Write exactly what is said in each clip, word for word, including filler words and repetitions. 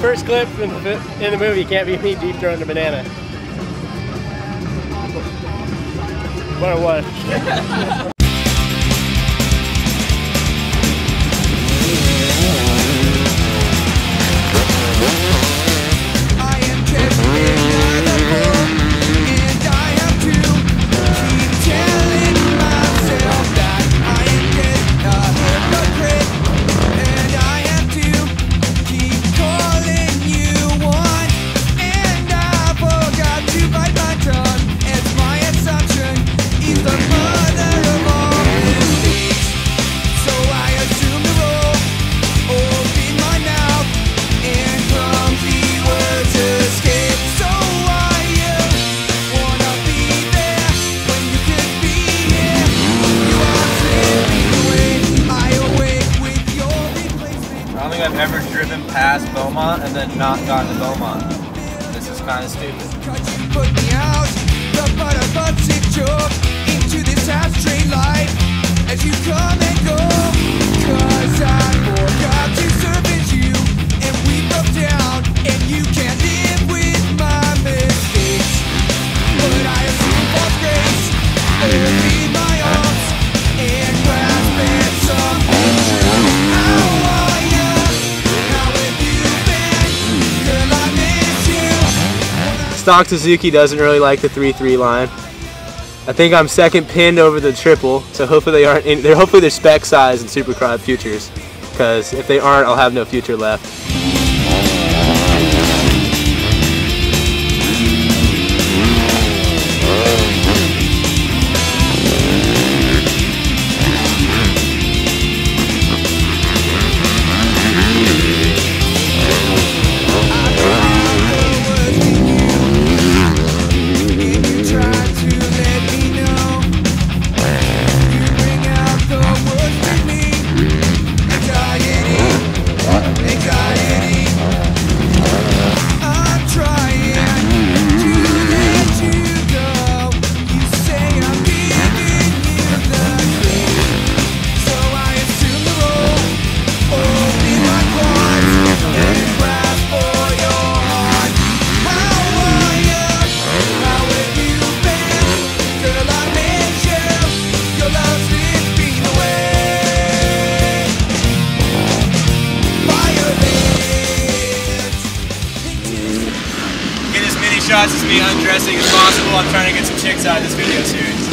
first clip in the, in the movie can't be me deep throwing a banana. What it was. I've ever driven past Beaumont and then not gotten to Beaumont. This is kind of stupid. Put me out, the butterbutt sick joke into this ashtray life as you come and go. Cause I forgot to service you and we broke down and you can't live with my mistakes. But I assume false grace will be my arms and grasp at something true. Stock Suzuki doesn't really like the three three line. I think I'm second pinned over the triple, so hopefully they aren't in, they're hopefully they're spec size in Supercross futures, because if they aren't, I'll have no future left. Shots as me undressing as possible. I'm trying to get some chicks out of this video series.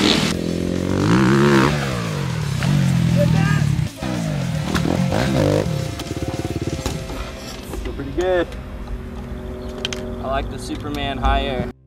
Feel pretty good. I like the Superman high air.